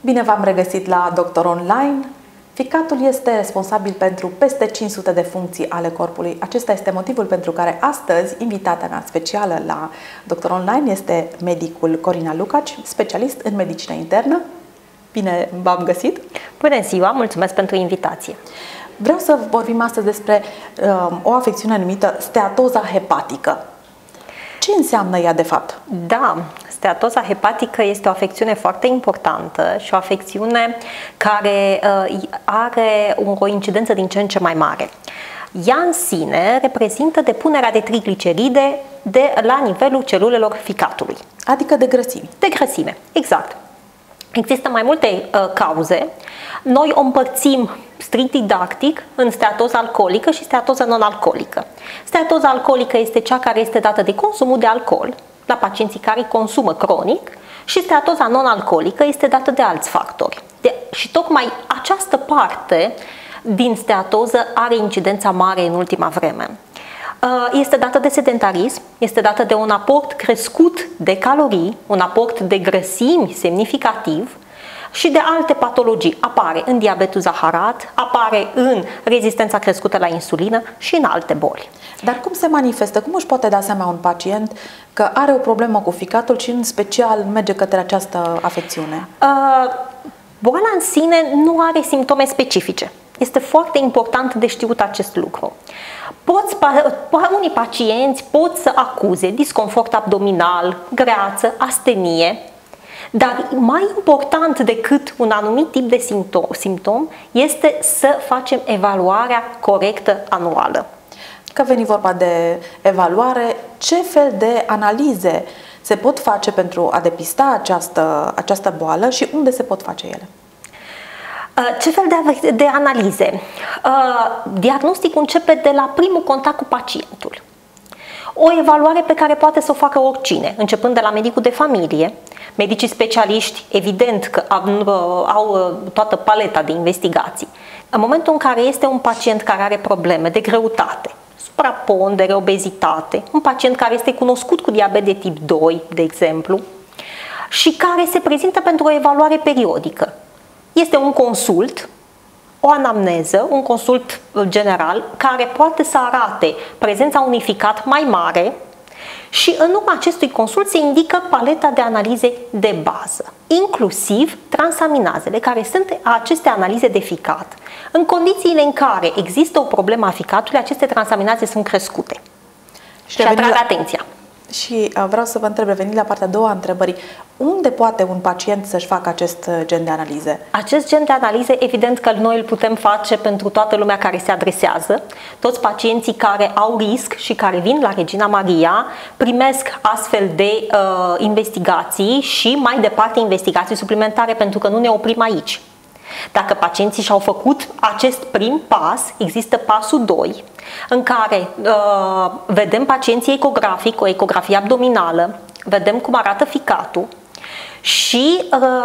Bine v-am regăsit la Doctor Online. Ficatul este responsabil pentru peste 500 de funcții ale corpului. Acesta este motivul pentru care astăzi invitata mea specială la Doctor Online este medicul Corina Lucaci, specialist în medicină internă. Bine v-am găsit! Bună ziua, mulțumesc pentru invitație! Vreau să vorbim astăzi despre o afecțiune numită steatoza hepatică. Ce înseamnă ea de fapt? Da, steatoza hepatică este o afecțiune foarte importantă și o afecțiune care are o incidență din ce în ce mai mare. Ea în sine reprezintă depunerea de trigliceride la nivelul celulelor ficatului. Adică de grăsimi. De grăsime, exact. Există mai multe cauze. Noi o împărțim strict didactic în steatoză alcoolică și steatoză non-alcoolică. Steatoza alcoolică este cea care este dată de consumul de alcool la pacienții care consumă cronic și steatoza non-alcoolică este dată de alți factori. Și tocmai această parte din steatoză are incidența mare în ultima vreme. Este dată de sedentarism, este dată de un aport crescut de calorii, un aport de grăsimi semnificativ și de alte patologii. Apare în diabetul zaharat, apare în rezistența crescută la insulină și în alte boli. Dar cum se manifestă? Cum își poate da seama un pacient că are o problemă cu ficatul și în special merge către această afecțiune? Boala în sine nu are simptome specifice. Este foarte important de știut acest lucru. Unii pacienți pot să acuze disconfort abdominal, greață, astenie, dar mai important decât un anumit tip de simptom este să facem evaluarea corectă anuală. Că veni vorba de evaluare, ce fel de analize se pot face pentru a depista această boală și unde se pot face ele? Ce fel de analize? Diagnosticul începe de la primul contact cu pacientul. O evaluare pe care poate să o facă oricine, începând de la medicul de familie. Medicii specialiști, evident că au toată paleta de investigații. În momentul în care este un pacient care are probleme de greutate, suprapondere, obezitate, un pacient care este cunoscut cu diabet de tip 2, de exemplu, și care se prezintă pentru o evaluare periodică. Este un consult, o anamneză, un consult general, care poate să arate prezența unui ficat mai mare și în urma acestui consult se indică paleta de analize de bază, inclusiv transaminazele, care sunt aceste analize de ficat. În condițiile în care există o problemă a ficatului, aceste transaminaze sunt crescute și atrag atenția. Și vreau să vă întreb, revenind la partea a doua a întrebării, unde poate un pacient să-și facă acest gen de analize? Acest gen de analize, evident că noi îl putem face pentru toată lumea care se adresează. Toți pacienții care au risc și care vin la Regina Maria primesc astfel de investigații și mai departe investigații suplimentare, pentru că nu ne oprim aici. Dacă pacienții și-au făcut acest prim pas, există pasul 2, în care vedem pacienții ecografic, o ecografie abdominală, vedem cum arată ficatul și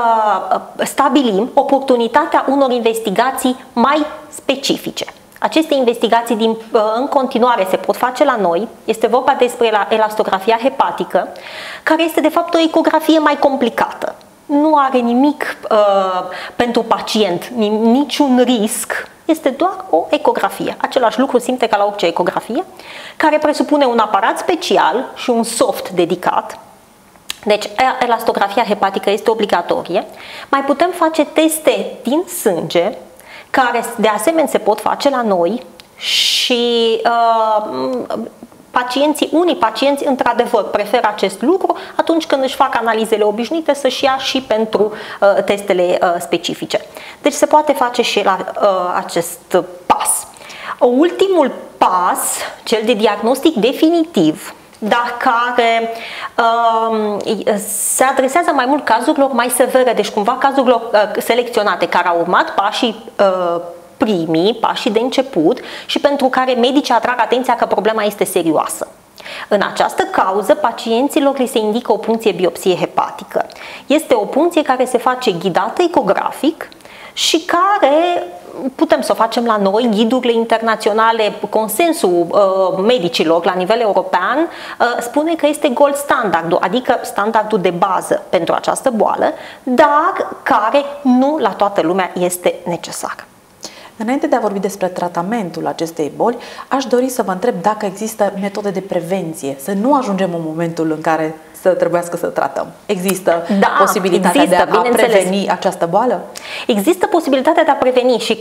stabilim oportunitatea unor investigații mai specifice. Aceste investigații în continuare se pot face la noi. Este vorba despre elastografia hepatică, care este de fapt o ecografie mai complicată. Nu are nimic pentru pacient, niciun risc, este doar o ecografie. Același lucru simte ca la orice ecografie, care presupune un aparat special și un soft dedicat. Deci, elastografia hepatică este obligatorie. Mai putem face teste din sânge, care de asemenea se pot face la noi și unii pacienți într-adevăr preferă acest lucru atunci când își fac analizele obișnuite să-și ia și pentru testele specifice. Deci se poate face și la acest pas. Ultimul pas, cel de diagnostic definitiv, dar care se adresează mai mult cazurilor mai severe, deci cumva cazurilor selecționate care au urmat pașii primii, pașii de început și pentru care medicii atrag atenția că problema este serioasă. În această cauză, pacienților li se indică o puncție biopsie hepatică. Este o puncție care se face ghidată ecografic și care putem să o facem la noi, ghidurile internaționale, consensul medicilor la nivel european spune că este gold standardul, adică standardul de bază pentru această boală, dar care nu la toată lumea este necesar. Înainte de a vorbi despre tratamentul acestei boli, aș dori să vă întreb dacă există metode de prevenție, să nu ajungem în momentul în care să trebuiască să tratăm. Există posibilitatea de a preveni această boală? Există posibilitatea de a preveni și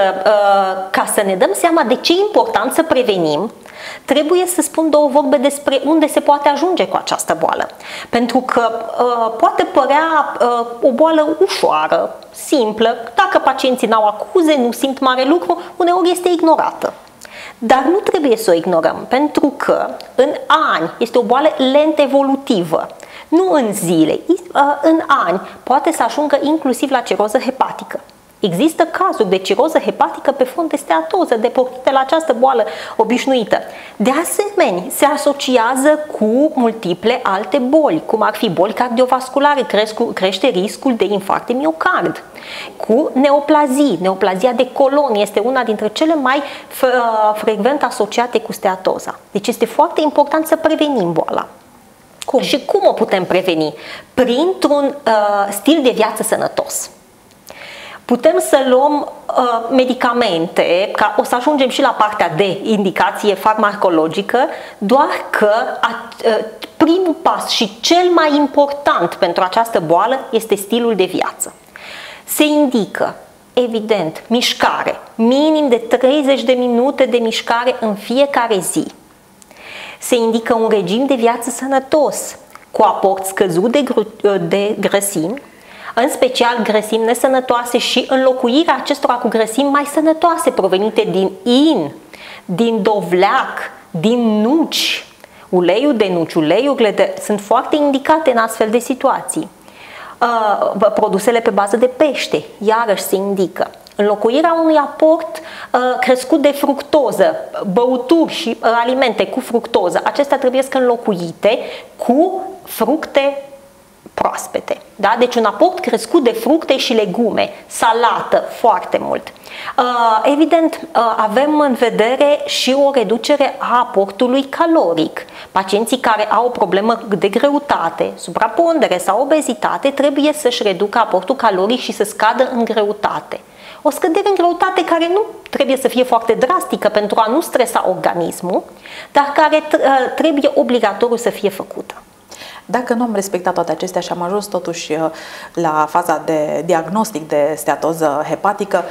ca să ne dăm seama de ce e important să prevenim, trebuie să spun două vorbe despre unde se poate ajunge cu această boală. Pentru că poate părea o boală ușoară, simplă, dacă pacienții n-au acuze, nu simt mare lucru, uneori este ignorată. Dar nu trebuie să o ignorăm, pentru că în ani este o boală lent evolutivă, nu în zile, în ani poate să ajungă inclusiv la ciroză hepatică. Există cazuri de ciroză hepatică pe fond de steatoză, depornite la această boală obișnuită. De asemenea, se asociază cu multiple alte boli, cum ar fi boli cardiovasculare, crește riscul de infarct de miocard. Cu neoplazii. Neoplazia de colon este una dintre cele mai frecvent asociate cu steatoza. Deci este foarte important să prevenim boala. Cum? Și cum o putem preveni? Printr-un stil de viață sănătos. Putem să luăm medicamente, o să ajungem și la partea de indicație farmacologică, doar că primul pas și cel mai important pentru această boală este stilul de viață. Se indică, evident, mișcare, minim de 30 de minute de mișcare în fiecare zi. Se indică un regim de viață sănătos, cu aport scăzut de grăsimi, în special grăsimi nesănătoase și înlocuirea acestora cu grăsimi mai sănătoase provenite din in, din dovleac, din nuci. Uleiul de nuci, uleiurile sunt foarte indicate în astfel de situații. Produsele pe bază de pește, iarăși se indică. Înlocuirea unui aport crescut de fructoză, băuturi și alimente cu fructoză, acestea trebuie să înlocuite cu fructe proaspete. Da? Deci un aport crescut de fructe și legume, salată, foarte mult. Evident, avem în vedere și o reducere a aportului caloric. Pacienții care au o problemă de greutate, suprapondere sau obezitate trebuie să-și reducă aportul caloric și să scadă în greutate. O scădere în greutate care nu trebuie să fie foarte drastică pentru a nu stresa organismul, dar care trebuie obligatoriu să fie făcută. Dacă nu am respectat toate acestea și am ajuns totuși la faza de diagnostic de steatoză hepatică,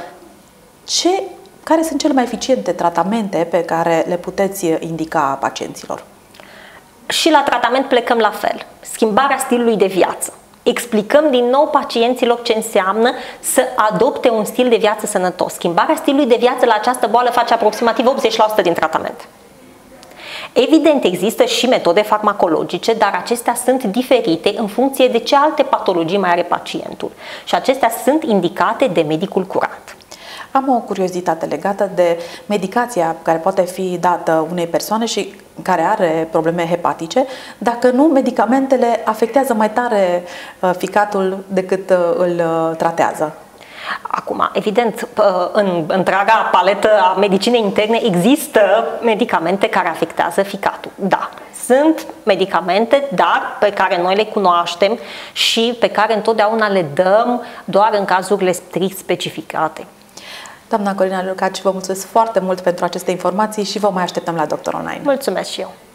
care sunt cele mai eficiente tratamente pe care le puteți indica pacienților? Și la tratament plecăm la fel. Schimbarea stilului de viață. Explicăm din nou pacienților ce înseamnă să adopte un stil de viață sănătos. Schimbarea stilului de viață la această boală face aproximativ 80% din tratament. Evident, există și metode farmacologice, dar acestea sunt diferite în funcție de ce alte patologii mai are pacientul. Și acestea sunt indicate de medicul curat. Am o curiozitate legată de medicația care poate fi dată unei persoane și care are probleme hepatice, dacă nu, medicamentele afectează mai tare ficatul decât îl tratează. Acum, evident, în întreaga paletă a medicinei interne există medicamente care afectează ficatul. Da, sunt medicamente, dar pe care noi le cunoaștem și pe care întotdeauna le dăm doar în cazurile strict specificate. Doamna Corina Lucaci, vă mulțumesc foarte mult pentru aceste informații și vă mai așteptăm la Doctor Online. Mulțumesc și eu!